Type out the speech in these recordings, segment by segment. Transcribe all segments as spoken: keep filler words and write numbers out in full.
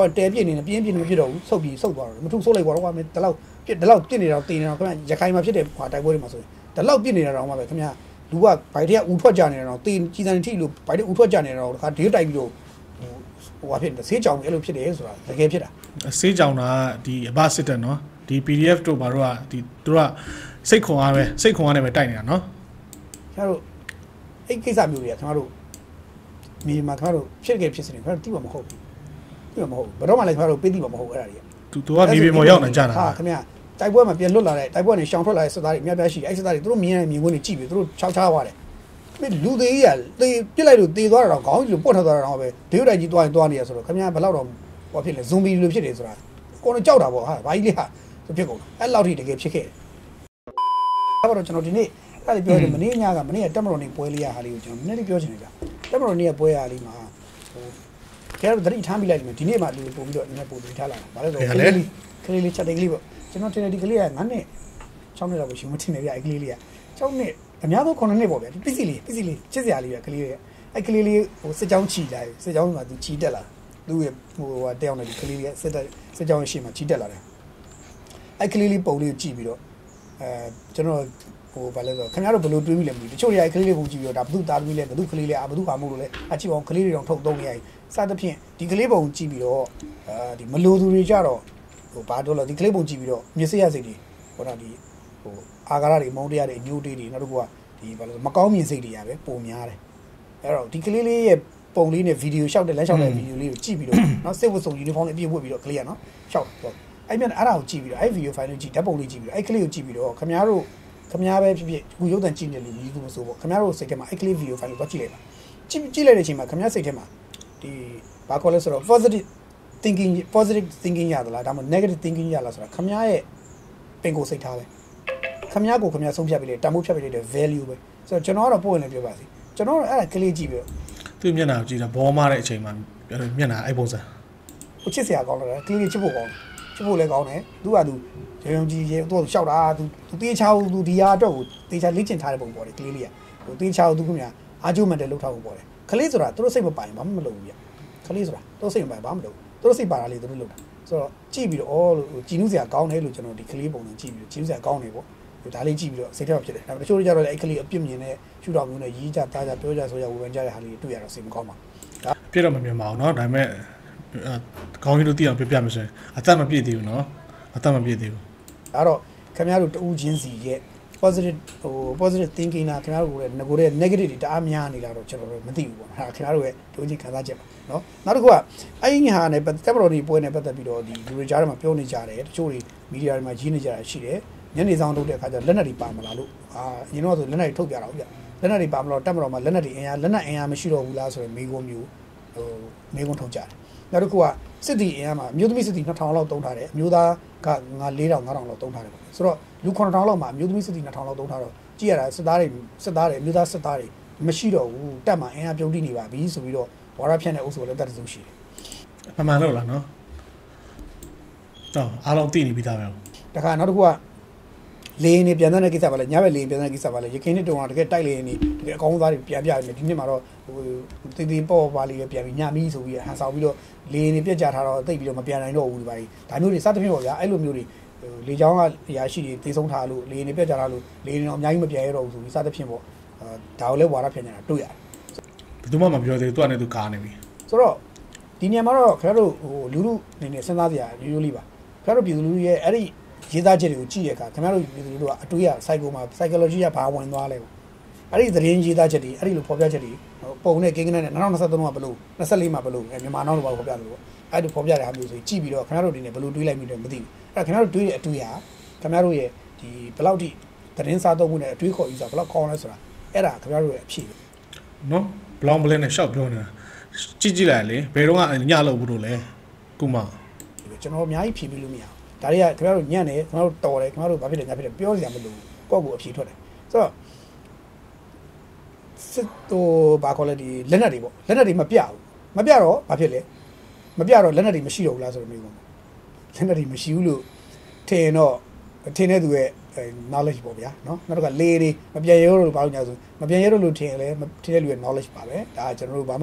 တဲပြင်းနေပြင်းပြင်းမဖြစ်တော့ဘူးဆုတ်ပြီးဆုတ်သွားတော့မထူဆုတ်လိုက်ပါတော့ကွာမင်းဒီလောက်ပြစ်ဒီလောက်ပြစ်နေတော့တင်နေတော့ခင်ဗျရခိုင်မှာဖြစ်တဲ့ဟာတိုက်ပွဲတွေမှာဆိုရင်ဒီလောက်ပြစ်နေတာတော့မှပဲခင်ဗျလူကဘိုက်တွေကဦးထွက်ကြနေတော့တင်ကြီးစံထိလို့ဘိုက်တွေဦးထွက်ကြနေတော့တခါဒေးတိုက်ပြီးတော့ဟိုဟာဖြစ်ဆေးကြောင်အဲ့လိုဖြစ်တယ်ဆိုတာတကယ်ဖြစ်တာဆေးကြောင်တာဒီအဘစစ်တက်နော်ဒီ P D F တို့ဘာတို့ကဒီတို့ကစိတ်ခွန်အားပဲစိတ်ခွန်အားနဲ့ပဲတိုက်နေတာနော်ခင်ဗျားတို့အဲ့ကိစ္စမျိုးတွေကခင်ဗျားတို့မြေမှာခင်ဗျားတို့ဖြစ်ခဲ့ဖြစ်စနေခင်ဗျားတို့တိမမဟုတ်ဘူးတိမမဟုတ်ဘူးဘယ်တော့မှလည်းခင်ဗျားတို့ပေးတိမမဟုတ်အဲ့ဒါတွေကသူသူကမြေပြင်ပေါ်ရောက်နေကြတာဟာခင်ဗျာတိုက်ပွဲမှာပြန်လွတ်လာတဲ့တိုက်ပွဲနဲ့ရှောင်ထွက်လာတဲ့စစ်သားတွေအများပြားရှိအဲ့စစ်သားတွေသူတို့မြင်ရမြင်ဝင်နေကြည့်ပြီးသူတို့ချောက်ချားသွားတယ်မင်းလူသေးကြီးကတေးပြစ်လိုက်လို့တေးသွားတာတော့ခေါင်းကြီးလိုပုတ်ထွက်သွားတာတော့ပဲဒေဝတိုက်ကြီးသွားရင်သွားနေရဆိုတော့ခင်ဗျာဘယ်လောက်တော့ဟောဖြစ်လဲဇွန်ဘီလိုဖြစ်တယ်ဆိုတာကိုယ်တော့ကြောက်တာပေါ့ဟာဘာကြီးလဲဟာဖြစ်ကုန်အဲ့လောက်ထိတကယ်ဖြစ်ခဲ့တယ်အဲ့တော့ကျွန်တော်ဒီနေ့အဲ့ဒီပြောတယ်မနေ့ညကမနေ့ကတက်မတော်နေပွဲလေးရဟာလေးကိုကျွန်တော်နည်းနည်းပြောချင်တယ်ကြာတက်မတော်နေရပွဲရလေးမှာဟိုကျတော့သတိထားမိလိုက်တယ်ဒီနေ့မှလူပို့ပြီးတော့နည်းနည်းပို့ပြီးထားလာတာဘာလဲဆိုခလေးလေးခလေးလေးချက်တိတ်ကလေးပေါ့ကျွန်တော်တင်တယ်ဒီကလေးကငါးနှစ်၆နှစ်လောက်ပဲရှင်မတင်နေပြအဲ့ကလေးလေးက၆နှစ်အများဆုံး9နှစ်ပေါ့ဗျာဒီပစ္စည်းလေးပစ္စည်းလေးချစ်စရာလေးပဲကလေးရဲ့အဲ့ကလေးလေးဟိုစစ်ကြောင်းချီလာတယ်စစ်ကြောင်းမှာသူချီတက်လာသူ့ရဲ့ဟိုဟာတယောက်နဲ့ဒီကလေးလေးစစ်တက်စစ်ကြောင်းရှေ့မှာချီတက်လာတယ်အဲ့ကလေးလေးပုံလေးကိုကြည့်ပြီးတော့အဲကျွန်တော်ဟိုဘာလဲဆိုခင်ဗျားတို့ဘယ်လိုတွေးမိလဲမသိဘူးတချို့တွေကကလေးလေးပုံကြည့်ပြီးတော့ဒါဘုသူသားသမီးလဲဘသူကလေးလေးအာဘသူဟာမို့လို့လဲအချစ်အောင်ကလေးတွေတောင်ထုတ်သုံးနေရည်စသဖြင့်ဒီကလေးပုံကြည့်ပြီးတော့အဲဒီမလိုသူတွေကြတော့ဟိုဘာတော့လဲဒီကလေးပုံကြည့်ပြီးတော့မြစ်စရစိတ်တွေဟိုတော့ဒီဟိုအာဃာရတွေမုန်းတရားတွေအညိုးတေးတွေနောက်တစ်ခုကဒီဘာလဲမကောင်းမြင်စိတ်တွေရပဲပုံများတယ်အဲ့တော့ဒီကလေးလေးရဲ့ပုံလေးနဲ့ဗီဒီယိုရှောက်တဲ့လက်ရှောက်တဲ့ဗီဒီယိုလေးကိုကြည့်ပြီးတော့နော်စစ်ဝတ်စုံယူနီဖောင်းလေးအပြည့်ဝတ်ပြီးတော့ကလေးကနော်ရှောက်တော့အဲ့မြန်အဲ့ဒါကိုကြည့်ပြီးတော့အဲ့ဗီဒီယိုဖိုင်လေးကြည့်ဓာတ်ပုံလေးကြည့်ပြီးတော့အဲ့ကလေးကိုကြည့်ပြီးတော့ခင်ဗျားတို့ခင်ဗျားပဲဖြစ်ဖြစ်ခုရုပ်သံကြည့်နေလို့မြည်သူမဆိုပေါ့ခင်ဗျားတို့စိတ်ထဲမှာအဲ့ကလေးဗီဒီယိုဖိုင်ကိုကြည့်လိုက်ပါကြည့်ကြည့်လိုက်တဲ့အချိန်မှာခင်ဗျားစိတ်ထဲမှာဒီဘာခေါ်လဲဆိုတော့ positive thinking positive thinking ရသလားဒါမှမဟုတ် negative thinking ရလားဆိုတာခင်ဗျားရဲ့ပင်ကိုယ်စိတ်ထားပဲခင်ဗျားကိုခင်ဗျားဆုံးဖြတ်ပြီးလေတန်ဖိုးဖြတ်ပြီးလေတဲ့ value ပဲဆိုတော့ကျွန်တော်ကတော့ပို့ရင်လည်းပြောပါစီကျွန်တော်အဲ့ဒါကလေးကြည့်ပြီးတော့သူမျက်နှာကြည့်တာဘောမတဲ့အချိန်မှာမျက်နှာအဲ့ပုံစံဟိုချစ်စရာကောင်းတယ်ကလေးလေးချစ်ဖို့ကောင်းတယ်ချစ်ဖို့လည်းကောင်းတယ်သူကသူရုံကြီးရေသူ့ကိုရှောက်တာသူသူတေးချောင်းသူဒီဟာအတွက်ကိုတေးချလေ့ကျင့်ထားတဲ့ပုံပေါ်တယ်ကလေးလေးကဟိုတေးချောင်းသူခင်ဗျာအာဂျူမန်တယ်လှုပ်ထားဖို့ပေါ်တယ်ကလေးဆိုတာသူတို့စိတ်မပိုင်ဘာမှမလုပ်ဘူးဗျကလေးဆိုတာသူတို့စိတ်မပိုင်ဘာမှမလုပ်သူတို့စိတ်ပါတာလေးသူတို့လုပ်တာဆိုတော့ကြည့်ပြီးတော့အော်လို့ကြည်နူးစရာကောင်းတယ်လို့ကျွန်တော်ဒီကလေးပုံနဲ့ကြည့်ပြီးတော့ကြည်နူးစရာကောင်းတယ်ပေါ့ဒါလေးကြည့်ပြီးတော့စိတ်ထဲမှာဖြစ်တယ်ဒါပေမဲ့တချို့တွေကြတော့လည်းအဲ့ကလေးအပြစ်မြင်တဲ့ရှုထောင့်မျိုးနဲ့ရီးကြတားကြပြောကြဆိုကြဝေဖန်ကြတဲ့ဟာလေးတွေ့ရတော့စိတ်မကောင်းပါဘူးဒါပြည့်တော့မမြင်ပါဘူးเนาะဒါပေမဲ့ခေါင်းကြီးတို့သိအောင်ပြပြမယ်ဆိုရင်အသက်မပြည့်သေးဘူးเนาะအသက်မပြည့်သေးဘူးအဲ့တော့ခင်ဗျားတို့တူးချင်းစီရဲ့ positive ဟို positive thinking နာခင်ဗျားတို့ရဲ့ငကိုတဲ့ negative တွေတအားများနေလာတော့ကျွန်တော်တို့မသိဘူးပေါ့ဟာခင်ဗျားတို့ရဲ့တူးချင်းခံစားချက်ပါเนาะနောက်တစ်ခုကအဲ့ဒီဟာနဲ့တက်ပတော်ဒီပွဲနဲ့ပတ်သက်ပြီးတော့ဒီလူတွေကြားထဲမှာပြောနေကြတယ်တချို့တွေမီဒီယာတွေမှာရေးနေကြတာရှိတယ်ညနေဆောင်ထုတ်တဲ့အခါကျလက်နက်တွေပါမလားလို့အာအရင်တော့ဆိုလက်နက်တွေထုတ်ပြတာဟုတ်ဗျလက်နက်တွေပါမလို့တက်မတော်မှာလက်နက်တွေအင်အားလက်နက်အင်အားမရှိတော့ဘူးလားဆိုရင်မိကုံမျိုးဟိုမိကုံထုတ်ကြတယ်နောက်တစ်ခုကစစ်တီအင်အားမှာအမျိုးသမီးစစ်တီနှစ်ထောင်လောက်တုံးထားတယ်အမျိုးသားကငါလေးထောင်ငါးထောင်လောက်တုံးထားတယ်ပေါ့ဆိုတော့လူခုနှစ်ထောင်လောက်မှာအမျိုးသမီးစစ်တီနှစ်ထောင်လောက်တုံးထားတော့ကြည့်ရတာစစ်သားတွေစစ်သားတွေအမျိုးသားစစ်သားတွေမရှိတော့ဘူးတက်မှာအင်အားပြုံးတိနေပါပြီဆိုပြီးတော့ဝါရဖြန့်တဲ့အုပ်စုလည်းတက်တစုရှိတယ်အမှန်လို့လားနော်တော့အားလုံးသိနေပြီးသားပဲတခါနောက်တစ်ခုကလေနေပြန်တဲ့ကိစ္စပါလေညဘက်လေပြန်တဲ့ကိစ္စပါလေရခိုင်နဲ့တုံအောင်တကယ်တိုက်လေနေတကယ်အကောင်းသားတွေပြန်ပြနေဒီနေ့မှာတော့ဟိုတေးသေးပေါ့ပါလေးပြန်ပြီးညမီးဆိုပြီးဟန်ဆောင်ပြီးတော့လေနေပြက်ကြထားတော့တိတ်ပြီးတော့မပြန်နိုင်တော့ဘူးဒီပါဒါမျိုးတွေစသဖြင့်ပေါ့ဗျာအဲ့လိုမျိုးတွေလေချောင်းကအရာရှိတွေတေးဆုံးထားလို့လေနေပြက်ကြထားလို့လေနေတော့အများကြီးမပြန်ရတော့ဘူးဆိုပြီးစသဖြင့်ပေါ့ဒါကိုလည်းဝါရဖြန့်နေတာတွေ့ရတယ်ဘယ်သူမှမပြောသေးဘူးသူကလည်းသူကားနေပြီဆိုတော့ဒီနေရာမှာတော့ခင်ဗျားတို့ဟိုလူလူနေနေစဉ်းစားစရာရိုးရိုးလေးပါခင်ဗျားတို့ပြည်သူလူရဲ့အဲ့ဒီရေးသားချက်တွေကိုကြည့်ရခါခင်ဗျားတို့ပြည်သူလူကအတွေးရ psycho မှာ psychology ကဘာဝင်သွားလဲပေါ့အဲ့ဒီသတင်းရေးသားချက်တွေအဲ့ဒီလိုဖော်ပြချက်တွေပုံနဲ့ကိန်းနဲ့၂၀၂၃ကဘလို့၂၄မှာဘလို့မြန်မာနောက်လိုပါဖော်ပြတယ်ပေါ့အဲ့ဒီဖော်ပြတဲ့ဟာမျိုးဆိုကြည့်ပြီးတော့ခင်ဗျားတို့ဒီနေ့ဘလို့တွေးလိုက်မိတယ်မသိဘူးအဲ့ခင်ဗျားတို့တွေးတဲ့အတွေးဟာခင်ဗျားတို့ရဲ့ဒီဘယ်လောက်ထိသတင်းစားသုံးမှုနဲ့အတွေးခေါ်ယူစားဘယ်လောက်ကောင်းလဲဆိုတာအဲ့ဒါခင်ဗျားတို့ရဲ့အဖြစ်ပဲနော်ဘလောင်ဘလင်းနဲ့ရှောက်ပြောနေတာကြည့်ကြည့်လိုက်လေဘယ်တော့ကညလို့ဘူးလို့လဲကုမကျွန်တော်အများကြီးဖြေပြီးလို့မရဘူးဒါတွေကခင်ဗျားတို့ညံ့တယ်ခင်ဗျားတို့တော်တယ်ခင်ဗျားတို့ဘာဖြစ်တယ်ညာဖြစ်တယ်ပြောစရာမလိုဘူးကိုယ့်ကိုအဖြေထွက်တယ်ဆိုတော့စစ်တိုဘာခေါ်လဲဒီလက်နက်တွေပေါ့လက်နက်တွေမပြဘူးမပြတော့ဘာဖြစ်လဲမပြတော့လက်နက်တွေမရှိတော့ဘူးလားဆိုတော့မျိုးပေါ့လက်နက်တွေမရှိဘူးလို့ထင်တော့ထင်တဲ့သူရဲ့ knowledge ပေါ့ဗျာနော်နောက်တော့ကလေတွေမပြန်ရဲလို့ဘာလို့ညာဆိုမပြန်ရဲလို့ထင်လဲထင်တဲ့လူရဲ့ knowledge ပါပဲဒါကျွန်တော်တို့ဘာမှ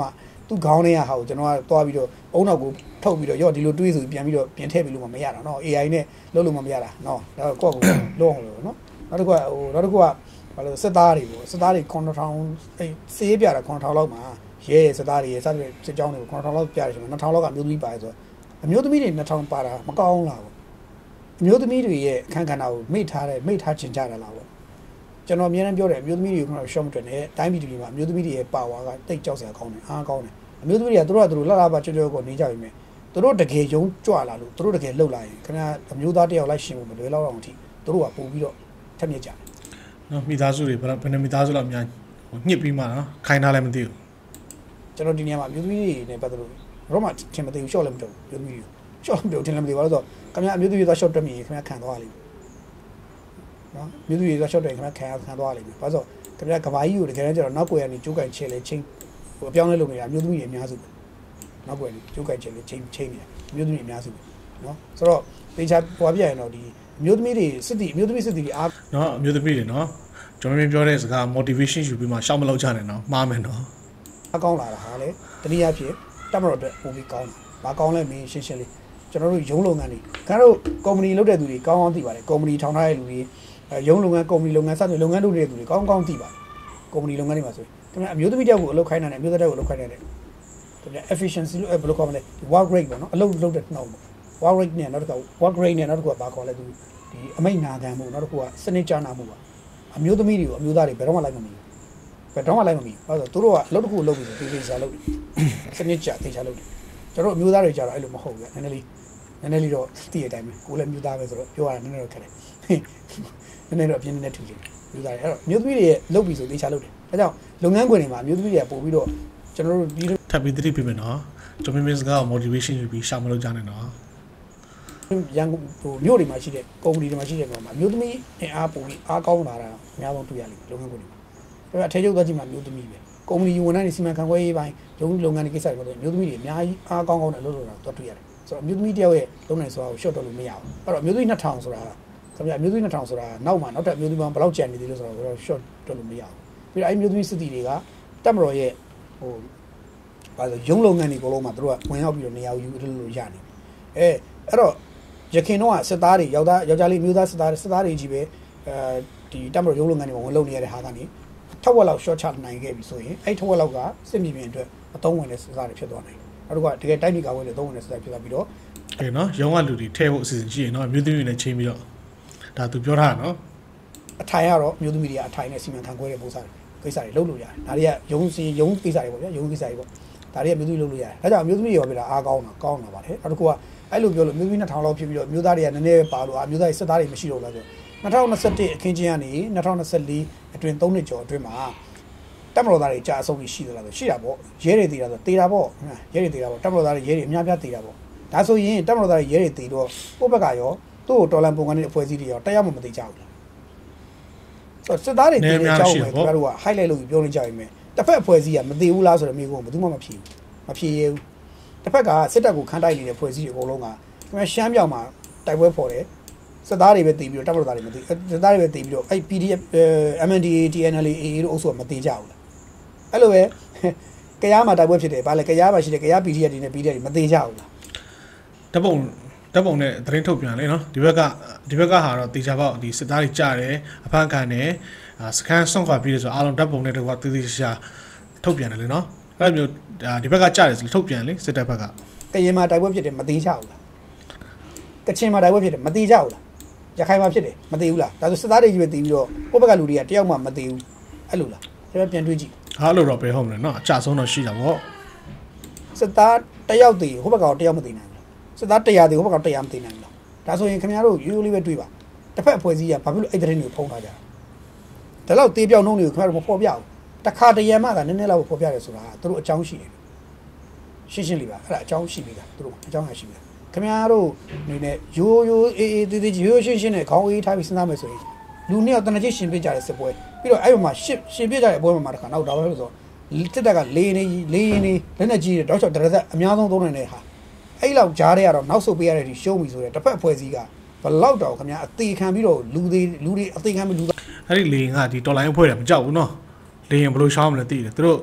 သူခေါင်းထဲကဟာကိုကျွန်တော်ကသွားပြီးတော့အုံနောက်ကိုထုတ်ပြီးတော့ရော့ဒီလိုတွေးဆိုပြန်ပြီးတော့ပြင်ထည့်ပြီးလို့မရတာနော် A I နဲ့လုပ်လို့မရတာနော်ဒါတော့ကိုယ့်ကိုလုံးအောင်လို့နော်နောက်တစ်ခုကဟိုနောက်တစ်ခုကဘာလို့စစ်သားတွေပေါ့စစ်သားတွေခွန်ထောင်အဲစေးပြတာခွန်ထောင်လောက်မှာရဲစစ်သားတွေစသဖြင့်စစ်ကြောင်းတွေကိုခွန်ထောင်လောက်ပြတယ်ဆိုတော့နှစ်ထောင်လောက်ကမျိုးသမီးပါတယ်ဆိုတော့အမျိုးသမီးတွေနှစ်ထောင်ပါတာမကောင်းလားပေါ့အမျိုးသမီးတွေရဲ့အခန်းကဏ္ဍကိုမိထားတယ်မိထားချင်ကြတယ်လားပေါ့ကျွန်တော်အများနဲ့ပြောတယ်အမျိုးသမီးတွေကိုတော့ရှော့မတွင်နဲ့တိုင်းပြည်ပြည်မှာအမျိုးသမီးတွေရဲ့ပါဝါကတိတ်ကြောက်စရာကောင်းတယ်အားကောင်းတယ်အမျိုးသမီးတွေကသူတို့ကသူတို့လှလှပါကြွကြွကိုနေကြပြီမဲ့သူတို့တကယ်ယုံကြွလာလို့သူတို့တကယ်လှုပ်လာရင်ခင်ဗျာအမျိုးသားတယောက်လိုက်ရှင်ဖို့မလွယ်တော့အောင်အထိသူတို့ကပို့ပြီးတော့ထက်မြက်ကြတယ်နော်မိသားစုတွေဘယ်ဘယ်နှမိသားစုလောက်အများဟိုညှစ်ပြီးမှနော်ခိုင်းထားလည်းမသိဘူးကျွန်တော်ဒီနေရာမှာအမျိုးသမီးတွေနဲ့ပတ်သက်လို့တော့မှထင်မသိဘူးရှော့လည်းမတော့ဘူးအမျိုးသမီးတွေရှော့မပြောထင်လည်းမသိဘူးဘာလို့ဆိုတော့ခင်ဗျာအမျိုးသမီးတွေရှော့တက်မိရင်ခင်ဗျာခံသွားလိမ့်မယ်နော်မျိုးသူတွေရှော့တယ်ခင်ဗျာခံခံသွားလိမ့်မယ်ဘာလို့ဆိုခင်ဗျာကဘာကြီးကိုတကယ်တမ်းကျတော့နောက်ကွယ်ကနေကျိုးကန်ချဲလေချင်းဟိုအပြောင်းလဲလုပ်နေတာမျိုးသမီးတွေအများစုပဲနောက်ကွယ်ကနေကျိုးကန်ချဲလေချင်းချင်းနေတာမျိုးသမီးအများစုပဲနော်ဆိုတော့တေချာပွားပြရင်တော့ဒီမျိုးသမီးတွေစစ်တီမျိုးသမီးစစ်တီတွေအားနော်မျိုးသမီးတွေနော်ကျွန်တော်ပြောတဲ့စကား motivation ယူပြီးမှရှောက်မလောက်ကြနဲ့နော်မှားမယ်နော်အကောင်းလာတာဟာလေတနည်းအားဖြင့်တက်မတော်အတွက်ပုံပြီးကောင်းတာဘာကောင်းလဲမင်းရှင်းရှင်းလေးကျွန်တော်တို့ရုံးလုပ်ငန်းတွေခင်ဗျားတို့ကုမ္ပဏီလုပ်တဲ့သူတွေကောင်းကောင်းသိပါတယ်ကုမ္ပဏီထောင်ထားတဲ့လူတွေရုံးလုပ်ငန်းကုမ္ပဏီလုပ်ငန်းစတဲ့လုပ်ငန်းလုပ်နေတဲ့သူတွေကောင်းကောင်းသိပါတယ်ကုမ္ပဏီလုပ်ငန်းတွေမှာဆိုရင်ခင်ဗျာအမျိုးသမီးတယောက်ကိုအလုပ်ခိုင်းတာနဲ့အမျိုးသားတယောက်ကိုအလုပ်ခိုင်းတယ်ခင်ဗျာ efficiency လို့ဘယ်လိုခေါ်မလဲ work rate ပေါ့နော်အလုပ်လုပ်တဲ့နှုန်းပေါ့ work rate နဲ့နောက်တစ်ခါ work rate နဲ့နောက်တစ်ခါဘာခေါ်လဲသူဒီအမိတ်နာခံမှုနောက်တစ်ခုကစနစ်ကျနာမှုပါအမျိုးသမီးတွေကိုအမျိုးသားတွေဘယ်တော့မှလိုက်မမီဘယ်တော့မှလိုက်မမီဘာလို့သူတို့ကအလုပ်တစ်ခုလုပ်ပြီးတေးသေးချာလုပ်တယ်စနစ်ကျတေးချာလုပ်တယ်ကျွန်တော်အမျိုးသားတွေကြတော့အဲ့လိုမဟုတ်ဘူးနည်းနည်းလေးနည်းနည်းလေးတော့သိတဲ့အတိုင်းပဲကိုယ်လည်းမျိုးသားပဲဆိုတော့ပြောရတာနည်းနည်းတော့ခက်တယ်နည်းနည်းတော့အပြင်းနဲ့ထူတယ်မျိုးသားတွေအဲ့တော့မျိုးသမီးတွေရဲ့လုပ်ပြီးဆိုတေးချာလုပ်တယ်ဒါကြောင့်လုပ်ငန်းခွင်တွေမှာမျိုးသမီးတွေကပို့ပြီးတော့ကျွန်တော်တို့ဒီထပ်ပြီးသတိပေးမယ်နော်ကျွန်တော်မင်းစကား motivation ယူပြီးရှောက်မလုပ်ကြနဲ့နော်ရန်ကုန်ဟိုမြို့တွေမှာရှိတဲ့ကုမ္ပဏီတွေမှာရှိတဲ့ကောင်မှာမျိုးသမီးအင်အားပို့ပြီးအားကောင်းလာတာအများဆုံးတွေ့ရလိမ့်မယ်လုပ်ငန်းခွင်တွေမှာဒါပေမဲ့အထည်ချုပ်သွားကြည့်မှာမျိုးသမီးပဲကုမ္ပဏီဝန်ထမ်းတွေစီမံခန့်ခွဲရေးပိုင်းလုပ်လုပ်ငန်းတွေကိစ္စတွေပေါ့မျိုးသမီးတွေအများကြီးအားကောင်းကောင်းနဲ့လုပ်လို့တာတော့တွေ့ရတယ်ဆိုတော့မျိုးသမီးတယောက်ရဲ့လုပ်နိုင်စွာကို short တော့လို့မရဘူးအဲ့တော့မျိုးသမီးနှစ်ထောင်ဆိုတာခင်ဗျာမျိုးသမီးနှစ်ထောင်ဆိုတာနောက်မှာနောက်ထပ်မျိုးသမီးဘယ်လောက်ကျန်နေသေးလဲဆိုတော့ short တော့လို့မရဘူးပြီးတော့အဲ့မျိုးသမီးစစ်တီတွေကတက်မတော်ရဲ့ဟိုဘာလို့ရုံးလုပ်ငန်းတွေအကုန်လုံးမှာတို့ကဝင်ရောက်ပြီးတော့နေရာယူလို့လို့ရနေအဲအဲ့တော့ရခင်တော့စစ်သားတွေယောက်ျားယောက်ျားလေးမျိုးသားစစ်သားစစ်သားတွေကြီးပဲအဲဒီတက်မတော်ရုံးလုပ်ငန်းတွေမှာဝင်လုပ်နေရတဲ့ဟာကနေထက်ဝက်လောက် short ချနိုင်ခဲ့ပြီဆိုရင်အဲ့ထက်ဝက်လောက်ကစစ်မြေပြင်အတွက်အသုံးဝင်တဲ့စစ်သားတွေဖြစ်သွားနိုင်တယ်နောက်တစ်ခုကတကယ်တိုက်မိကာဝဲတဲ့သုံးဝင်တဲ့စစ်သားဖြစ်သွားပြီးတော့ကဲနော်ရုံးကလူတွေထဲဖို့အစီအစဉ်ရှိရင်နော်မျိုးသမီးတွေနဲ့ချိန်ပြီးတော့ဒါသူပြောထားတာနော်အထိုင်ကတော့မျိုးသမီးတွေကအထိုင်နဲ့စီမံခန့်ခွဲတဲ့ပုံစံကိစ္စတွေလုပ်လို့ရတယ်ဒါတွေကရုံးစီရုံးကိစ္စတွေပေါ့ဗျာရုံးကိစ္စတွေပေါ့ဒါတွေကမျိုးသမီးလုပ်လို့ရတယ်ဒါကြောင့်မျိုးသမီးတွေရောပြတာအားကောင်းတာကောင်းတာပါတယ်နောက်တစ်ခုကအဲ့လိုပြောလို့မျိုးသမီးနှစ်ထောင်လောက်ဖြစ်ပြီးတော့မျိုးသားတွေကနည်းနည်းပဲပါလို့အမျိုးသားတွေစစ်သားတွေမရှိတော့လားဆိုနှစ်ထောင်နှစ်ဆယ့်တစ်အခင်းချင်းကနေနှစ်ထောင်နှစ်ဆယ့်လေးအတွင်းသုံးနှစ်ကျော်အတွင်းမှာတက်မတော်သားတွေကြာအဆုံးကြီးရှိသလားဆိုရှိတာပေါ့ရဲတွေတည်တာဆိုတည်တာပေါ့ရဲတွေတည်တာပေါ့တက်မတော်သားတွေရဲတွေအများပြားတည်တာပေါ့ဒါဆိုရင်တက်မတော်သားတွေရဲတွေတည်တော့ကိုယ့်ဘက်ကရောသူ့ကိုတော်လန်ပုံကနေအဖွဲ့အစည်းတွေရောတရားမှမတည်ကြဘူးလားဆိုစစ်သားတွေတည်တဲ့အကြောင်းပဲကျွန်တော်တို့က highlight လုပ်ပြီးပြောနေကြရမယ်တစ်ဖက်အဖွဲ့အစည်းကမတည်ဘူးလားဆိုတော့မျိုးကဘယ်သူမှမဖြေဘူးမဖြေရဘူးတစ်ဖက်ကစစ်တပ်ကိုခန်းတိုက်နေတဲ့ဖွဲ့စည်းတွေအကုန်လုံးကကျွန်တော်ရှမ်းပြောင်မှာတိုက်ပွဲဖော်တယ်စစ်သားတွေပဲတည်ပြီးတော့တပ်မတော်သားတွေမတည်စစ်သားတွေပဲတည်ပြီးတော့အဲ့ P D F M N D A T N L A တို့အုပ်စုကမတည်ကြဘူးလားအဲ့လိုပဲကရားမှာတိုက်ပွဲဖြစ်တယ်ဗာလေကရားမှာရှိတယ်ကရား P D F တွေနဲ့ P D F တွေမတည်ကြဘူးလားတပုံတပုံနဲ့သတင်းထုတ်ပြန်လေနော်ဒီဘက်ကဒီဘက်ကဟာတော့တေချာပေါက်ဒီစစ်သားတွေကြားတယ်အဖမ်းခံတယ်စကန်ဆုံးခွာပြီးတယ်ဆိုအားလုံးတပ်ပုံနဲ့တကွာတေးသေးရှာထုတ်ပြန်တယ်လေနော်အဲ့လိုမျိုးဒီဘက်ကကြားတယ်ဆိုထုတ်ပြန်လေစစ်တပ်ဘက်ကကရင်မှာတိုက်ပွဲဖြစ်တယ်မတည်ကြဘူးလားကချင်မှာတိုက်ပွဲဖြစ်တယ်မတည်ကြဘူးလားရခိုင်မှာဖြစ်တယ်မတည်ဘူးလားဒါဆိုစစ်သားတွေကြီးပဲတည်ပြီးတော့ကိုယ့်ဘက်ကလူတွေကတယောက်မှမတည်ဘူးအဲ့လိုလားကျွန်တော်ပြန်တွေးကြည့်ဟာလို့တော့ပဲဟုတ်မလဲနော်အကြဆုံးတော့ရှိတာပေါ့စစ်သားတယောက်တည်ဟိုဘက်ကတယောက်မတည်နိုင်ဘူးစစ်သားတရားတည်ဟိုဘက်ကတရားမတည်နိုင်ဘူးလားဒါဆိုရင်ခင်ဗျားတို့ရိုးရိုးလေးပဲတွေးပါတစ်ဖက်အဖွဲ့အစည်းကဘာဖြစ်လို့အဲ့တဲ့တွေကိုဖုံးထားကြတာဒါတော့တေးပြောင်းနှုံးတွေကိုခင်ဗျားတို့မဖော်ပြဘူးတခါတရံမှကနည်းနည်းလောက်ဖော်ပြတယ်ဆိုတာသူတို့အကြောင်းရှိတယ်ရှင်းရှင်းလေးပါအဲ့ဒါအကြောင်းရှိပြီလားသူတို့အကြောင်းရှိပြီလားခင်ဗျားတို့အနေနဲ့ရိုးရိုးအေးအေးတေးသေးရိုးရိုးရှင်းရှင်းနဲ့ခေါင်းအေးထားပြီးစဉ်းစားမယ်ဆိုရင်လူနှစ်ယောက်တနည်းချင်းရှင်ပြကြတဲ့စစ်ပွဲပြီးတော့အဲ့ဘက်မှာရှင်ရှင်ပြကြတဲ့အပွဲမှာတခါနောက်တော့ဘာလို့ဆိုစစ်တပ်ကလေနေလေနေလက်နဲ့ကြီးတယ်တောက်ချောက်တရသက်အများဆုံးသုံးနေတဲ့ဟာအဲ့လောက်ကြားထဲကတော့နောက်ဆုတ်ပေးရတဲ့ဒီရှုံးပြီဆိုတဲ့တစ်ဖက်အဖွဲ့အစည်းကဘလောက်တော့ခင်ဗျာအသေးခံပြီးတော့လူတွေလူတွေအသေးခံပြီးလူအဲ့ဒီလေငါဒီတော်လိုင်းအဖွဲ့တွေမကြောက်ဘူးနော်လေရင်ဘယ်လိုရှောင်းမလဲသိတယ်သူတို့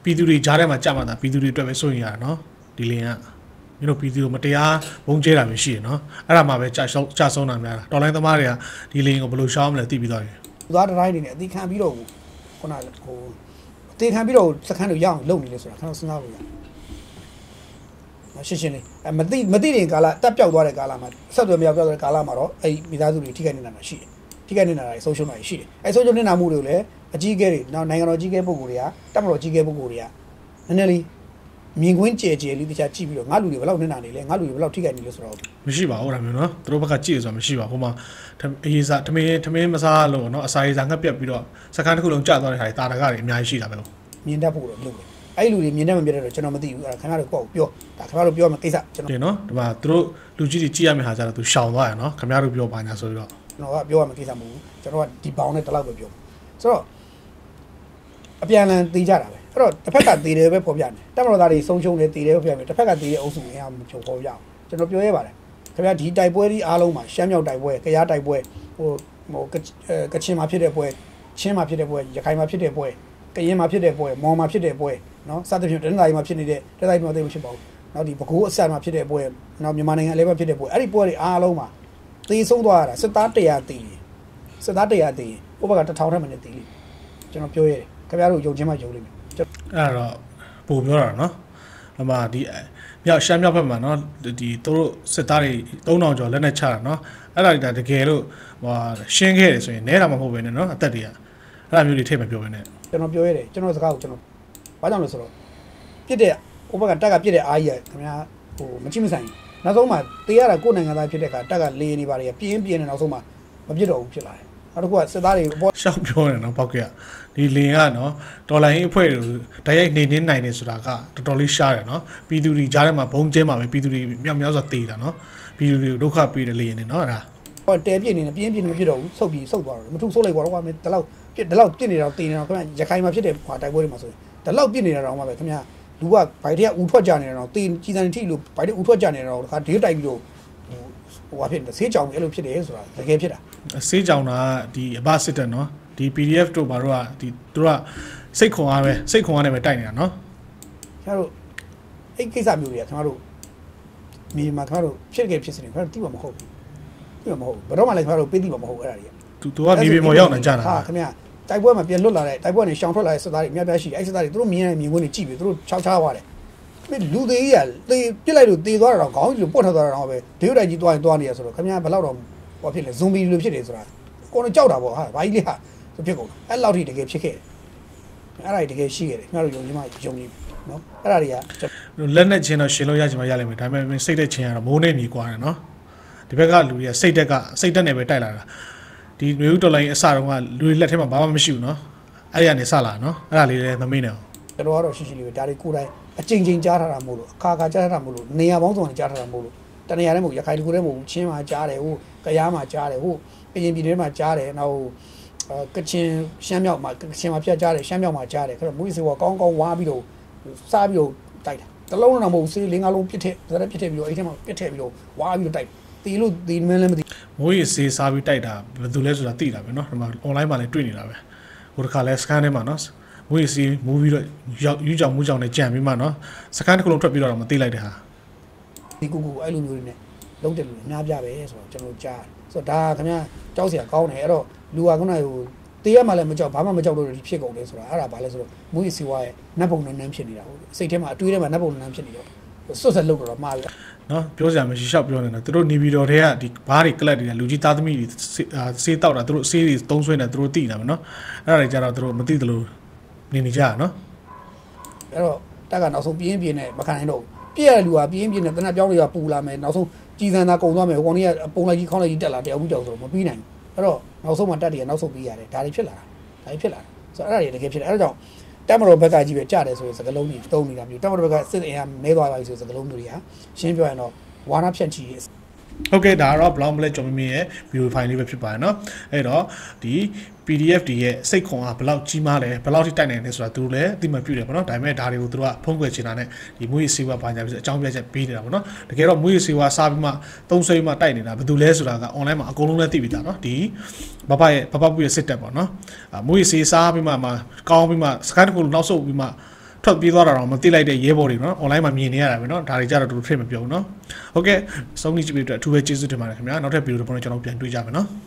ပြည်သူတွေကြားထဲမှာကြာမှသာပြည်သူတွေအတွက်ပဲစိုးရင်ရတာနော်ဒီလင်ကမင်းတို့ပြည်သူမတရားဘုံကျဲတာမျိုးရှိရနော်အဲ့ဒါမှပဲကြာဆုံးကြာဆုံးတာများတာတော်လိုင်းသမားတွေကဒီလင်ကိုဘယ်လိုရှောင်းမလဲသိပြီးသွားပြီသွားတိုင်းနေနဲ့အသေးခံပြီးတော့ခုနဟိုအသေးခံပြီးတော့စခန်းတို့ရအောင်လုပ်နေလေဆိုတာခဏစဉ်းစားလို့ရရှင်းရှင်းလေးအမသိမသိတဲ့ကာလတက်ပြောက်သွားတဲ့ကာလမှာဆက်သွယ်မပြောက်သွားတဲ့ကာလမှာတော့အဲ့မိသားစုတွေထိခိုက်နေတာရှိတယ်ထိခိုက်နေတာတွေဆုံးရှုံးတာရှိတယ်အဲ့ဆုံးရှုံးနေတာမှုတွေကိုလည်းအကြီးအကဲတွေနောက်နိုင်ငံတော်ကြီးကဲပုဂ္ဂိုလ်တွေကတပ်မတော်ကြီးကဲပုဂ္ဂိုလ်တွေကနည်းနည်းလေးမြင်ကွင်းကြဲကြဲလေးတခြားကြည့်ပြီးတော့ငါလူတွေဘယ်လောက်နေတာနေလဲငါလူတွေဘယ်လောက်ထိခိုက်နေလဲဆိုတော့မရှိပါဘူးဒါမျိုးနော်သူတို့ဘက်ကကြည့်ရဆိုတာမရှိပါဘူးဟိုမှာအရေးစားထမင်းထမင်းမစားလို့နော်အစာရေးစားငတ်ပြက်ပြီးတော့စကားတစ်ခုလုံးကြာသွားတဲ့ခါတာတကတွေအများကြီးရှိတာပဲမြင်တတ်ဖို့တော့လုပ်တယ်အဲ့လူတွေမြင်တတ်မမြင်တတ်တော့ကျွန်တော်မသိဘူးအဲ့ဒါခင်ဗျားတို့ပေါ့ပြောဒါခင်ဗျားတို့ပြောမှကိစ္စကျွန်တော်တင်နော်ဒီမှာသူတို့လူကြီးတွေကြည့်ရမယ့်ဟာကြတော့သူရှောင်သွားရနော်ခင်ဗျားတို့ပြောပါညာဆိုပြီးတော့ကျွန်တော်ကပြောရမယ့်ကိစ္စမဟုတ်ဘူးကျွန်တော်ကဒီဘောင်နဲ့တလောက်ပဲပြောဆိုတော့အပြန်လန်သေးကြတာပဲအဲ့တော့တစ်ဖက်ကသေးတယ်ပဲပေါ်ပြတယ်တက်မတော်သားတွေဆုံးရှုံးတယ်သေးတယ်ပဲပြမယ်တစ်ဖက်ကသေးတဲ့အုပ်စုအင်အားမချုပ်ပေါ်ပြအောင်ကျွန်တော်ပြောရပါတယ်ခင်ဗျာဒီတိုက်ပွဲဒီအားလုံးမှာရှမ်းမြောက်တိုက်ပွဲကရားတိုက်ပွဲဟိုဟိုကချင်မှာဖြစ်တဲ့ပွဲချင်းမှာဖြစ်တဲ့ပွဲရခိုင်မှာဖြစ်တဲ့ပွဲကရင်မှာဖြစ်တဲ့ပွဲမော်မှာဖြစ်တဲ့ပွဲနော်စသဖြင့်တနင်္လာရီမှာဖြစ်နေတဲ့တနင်္လာရီမှာသိမဖြစ်ပါဘူးနောက်ဒီပဲခူးအဆက်မှာဖြစ်တဲ့ပွဲနောက်မြန်မာနိုင်ငံအလဲမှာဖြစ်တဲ့ပွဲအဲ့ဒီပွဲတွေအားလုံးမှာသေဆုံးသွားတာစစ်သားတရာသေစစ်သားတရာသေဟိုဘက်ကတစ်ထောင်ထက်မနည်းသေလိကျွန်တော်ပြောရတယ်ခင်ဗျားတို့ယုံချင်းမှယုံလိမ့်မယ်အဲ့တော့ပို့ပြောတာနော်အမှဒီမြောက်ရှမ်းမြောက်ဘက်မှာနော်ဒီသူတို့စစ်သားတွေသုံးထောင်ကျော်လက်နဲ့ချတာနော်အဲ့ဒါတကယ်လို့ဟိုရှင်းခဲ့တယ်ဆိုရင်နဲတာမဟုတ်ပဲနဲ့နော်အသက်တွေကအဲ့ဒါမျိုးတွေထိတ်မပြောပဲနဲ့ကျွန်တော်ပြောရတယ်ကျွန်တော်စကားကိုကျွန်တော်ဘာကြောင့်လဲဆိုတော့ပြစ်တဲ့ဟိုဘက်ကတက်ကပြစ်တဲ့အားကြီးခင်ဗျာဟိုမချိမဆိုင်နောက်ဆုံးမှတေးရတာကိုယ်နိုင်ငံသားဖြစ်တဲ့အခါတက်ကလေနေပါလေပြင်းပြင်းနေနောက်ဆုံးမှမပြစ်တော့ဘူးဖြစ်လာတယ်နောက်တစ်ခုကစစ်သားတွေပေါ်ရှောက်ပြောနေနော်ပောက်ကဒီလင်ကနော်ဒေါ်လာရင်းအဖွဲ့တွေတိုက်ရိုက်နေနေနိုင်နေဆိုတာကတော်တော်လေးရှားတယ်နော်ပြည်သူတွေကြားထဲမှာဘုံကျဲမှာပဲပြည်သူတွေမြောက်မြောက်စွာတေးတာနော်ပြည်သူတွေဒုက္ခပေးတယ်လေနေနော်အဲ့ဒါဟောတဲပြစ်နေနေပြင်းပြင်းမဖြစ်တော့ဘူးဆုတ်ပြီးဆုတ်သွားတော့မထူဆုတ်လိုက်ကွာတော့ကွာမင်းဒီလောက်ပြစ်ဒီလောက်ပြစ်နေတော့တေးနေတော့ခင်ဗျရခိုင်မှာဖြစ်တဲ့ဟွာတိုက်ပွဲတွေမှာဆိုရင်ဒီလောက်ပြစ်နေတာတော့မှပဲခင်ဗျလူကဗိုက်ထဲကဦးထွက်ကြနေတော့တေးကြီးစံထိလို့ဗိုက်ထဲဦးထွက်ကြနေတော့တခါဒေးတိုက်ပြီးတော့ဟိုဟာဖြစ်တယ်ဆေးကြောင်အဲ့လိုဖြစ်တယ်ဆိုတာတကယ်ဖြစ်တာဆေးကြောင်တာဒီအဘစစ်တက်နော်ဒီ P D F တို့ဘာတို့ကဒီတို့ကစိတ်ခွန်အားပဲစိတ်ခွန်အားနဲ့ပဲတိုက်နေတာနော်ခင်ဗျားတို့အဲ့ကိစ္စမျိုးတွေကခင်ဗျားတို့မြေမှာခင်ဗျားတို့ဖြစ်ခဲ့ဖြစ်စနေခင်ဗျားတို့တိမှမဟုတ်ဘူးတိမှမဟုတ်ဘူးဘယ်တော့မှလည်းခင်ဗျားတို့ပေးတိမှမဟုတ်အဲ့ဒါတွေကသူသူကမြေပြင်ပေါ်ရောက်နေကြတာဟာခင်ဗျာတိုက်ပွဲမှာပြန်လွတ်လာတဲ့တိုက်ပွဲနဲ့ရှောင်ထွက်လာတဲ့စစ်သားတွေအများကြီးရှိတယ်အဲ့စစ်သားတွေသူတို့မြင်ရတဲ့မြင်ကွင်းတွေကြည့်ပြီးသူတို့ချောက်ချားသွားတယ်မင်းလူသေးကြီးကသေပြစ်လိုက်လို့သေသွားတာတော့ခေါင်းကြီးလိုပုတ်ထသွားတာတော့ပဲဒေးတိုက်ကြီးသွားရင်သွားနေရဆိုတော့ခင်ဗျာဘယ်လောက်တော့ဟောဖြစ်လဲဇွန်ဘီလိုဖြစ်တယ်ဆိုတာကိုယ်တော့ကြောက်တာပေါ့ဟာဘာကြီးလေးဟာဖြစ်ကုန်အဲ့လောက်ထိတကယ်ဖြစ်ခဲ့တယ်အဲ့ဒါတွေတကယ်ရှိခဲ့တယ်ခင်ဗျားတို့ယုံကြည်မှယုံကြည်နော်အဲ့ဒါတွေကလက်နဲ့ချင်းတော့ရှင်လို့ရချင်မှရလိမ့်မယ်ဒါပေမဲ့စိတ်သက်ချင်းကတော့မိုးနေနေကွာတယ်နော်ဒီဘက်ကလူတွေကစိတ်သက်ကစိတ်သက်နဲ့ပဲတိုက်လာတာဒီမျိုးတော်လိုင်းအစတုန်းကလူတွေလက်ထဲမှာဘာမှမရှိဘူးနော်အဲ့ဒီကနေစလာနော်အဲ့ဒါလေးလည်းမမေ့နဲ့အောင်ကျွန်တော်ကတော့ရှိရှိလေးပဲဒါတွေကိုယ်တိုင်အကြိမ်ကြိမ်ကြားထားတာမို့လို့အခါခါကြားထားတာမို့လို့နေရာပေါင်းစုံနဲ့ကြားထားတာမို့လို့တနေရာတည်းမဟုတ်ရခိုင်လူတွေမဟုတ်ချင်းမှာကြားတယ်ဟိုကရားမှာကြားတယ်ဟိုကရင်ပြည်နယ်မှာကြားတယ်နောက်ကချင်ရှမ်းမြောက်မှာကချင်မှာဖြတ်ကြားတယ်ရှမ်းမြောက်မှာကြားတယ်ခါတော့မူးစေဝကောင်းကောင်းဝါပြီးတော့စားပြီးတော့တိုက်တာတလုံးတော့မဟုတ်စေးလေးငါးလုံးပြစ်ထက်ဇရက်ပြစ်ထက်ပြီးတော့အဲ့ထဲမှာပြစ်ထက်ပြီးတော့ဝါပြီးတော့တိုက်တီလို့ဒီမင်းလည်းမသိမွေးစေးစားပြီးတိုက်တာဘယ်သူလဲဆိုတာသိတာပဲเนาะဒီမှာ online မှာလည်းတွေ့နေတာပဲဟိုတစ်ခါလဲ scan ထဲမှာเนาะမွေးစေးမူးပြီးတော့ယူကြောင်မူးကြောင်နဲ့ကြံပြီးမှเนาะ scan တစ်ခုလုံးထွက်ပြီးတော့မသိလိုက်တဲ့ဟာဒီကူကူအဲ့လိုမျိုးတွေနဲ့လုံးတယ်လို့အများပြပဲဆိုတော့ကျွန်တော်ကြားဆိုတော့ဒါခင်ဗျာကြောက်စရာကောင်းတယ်အဲ့တော့လူကခုနကဟိုတေးရမှလည်းမကြောက်ဘာမှမကြောက်လို့ဒီဖြစ်ကုန်တယ်ဆိုတာအဲ့ဒါဘာလဲဆိုတော့မူးစီဝါရဲ့နတ်ပုံနန်းနန်းဖြစ်နေတာဟုတ်စိတ်ထဲမှာအတွေးထဲမှာနတ်ပုံနန်းနန်းဖြစ်နေတော့စွတ်ဆက်လုပ်တော့မှားပြီနော်ပြောစရာမရှိရှောက်ပြောနေတာသူတို့နေပြည်တော်ထဲကဒီဘားတွေကလပ်တွေကလူကြီးသားသမီးတွေဆေးတောက်တာသူတို့ဆေးတွေသုံးဆွဲနေတာသူတို့သိနေတာပဲနော်အဲ့ဒါတွေကြတော့သူတို့မသိသလိုနေနေကြရနော်အဲ့တော့တက်ကနောက်ဆုံးပြင်းပြင်းနဲ့မခံနိုင်တော့ပြည့်ရလူကပြင်းပြင်းနဲ့တနက်ပြောင်းတွေကပူလာမယ်နောက်ဆုံးကြည်စံသာကုံသွားမယ်ဟိုကောင်ကြီးကပုံလိုက်ကြီးခေါင်းလိုက်ကြီးတက်လာတယောက်ဘူးကြောက်ဆိုတော့မပြီးနိုင်ဘူးအဲ့တော့နောက်ဆုံးမှတက်တွေကနောက်ဆုံးပြီးရတယ်ဒါတွေဖြစ်လာတာဒါတွေဖြစ်လာတာဆိုတော့အဲ့ဒါတွေတကယ်ဖြစ်တယ်အဲ့ဒါကြောင့်တက်မတော်ဘက်ကကြီးပဲကြားတယ်ဆိုရင်စကလုံးကြီးတုံးနေတာမျိုးတက်မတော်ဘက်ကစစ်အင်အားနေသွားပါပြီဆိုစကလုံးမျိုးတွေကရှင်းပြောရင်တော့ဝါနာဖြန့်ချီရေးဟုတ်ကဲ့ဒါကတော့ blog မလဲကျွန်မင်းရဲ့ video file လေးပဲဖြစ်ပါတယ်เนาะအဲ့တော့ဒီ P D F ဒီရဲ့စိတ်ခွန်အားဘယ်လောက်ကြီးမားလဲဘယ်လောက်ထိတိုက်နိုင်လဲဆိုတာသူတို့လည်းအသိမှပြုတယ်ပေါ့နော်ဒါပေမဲ့ဒါတွေကိုသူတို့ကဖုံးကွယ်ချင်တာနဲ့ဒီမွေးစေဝါဘာညာပြီးအကြောင်းပြချက်ပေးနေတာပေါ့နော်တကယ်တော့မွေးစေဝါစားပြီးမှသုံးဆွဲပြီးမှတိုက်နေတာဘယ်သူလဲဆိုတာက online မှာအကုန်လုံးလည်းသိပြီးသားเนาะဒီဘဘရဲ့ဘဘပူရဲ့စစ်တက်ပေါ့နော်မွေးစေစားပြီးမှကောင်းပြီးမှစကန်တစ်ခုနောက်ဆုတ်ပြီးမှထွက်ပြေးသွားတာတော့မသိလိုက်တဲ့ရဲဘော်တွေနော် online မှာမြင်နေရတာပဲနော်ဒါတွေကြတော့တူထည့်မပြောဘူးနော်ဟုတ်ကဲ့စုံနေကြည့်ပြီးအတွက်အထူးပဲကျေးဇူးတင်ပါတယ်ခင်ဗျာနောက်ထပ်ဗီဒီယိုတစ်ပုဒ်နဲ့ကျွန်တော်ပြန်တွေ့ကြမယ်နော်